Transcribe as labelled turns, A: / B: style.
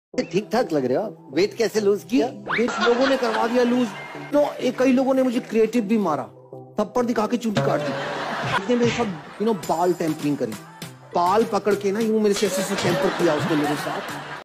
A: ठीक ठाक लग रहे हो आप। वेट कैसे लूज किया?
B: वेट लोगों ने करवा दिया लूज। कई लोगों ने मुझे क्रिएटिव भी मारा, थप्पड़ दिखा के चूटी काट दी। इतने मेरे साथ बाल टेम्परिंग करी, बाल पकड़ के ना यूं मेरे से ऐसे टेम्पर किया उसने मेरे साथ।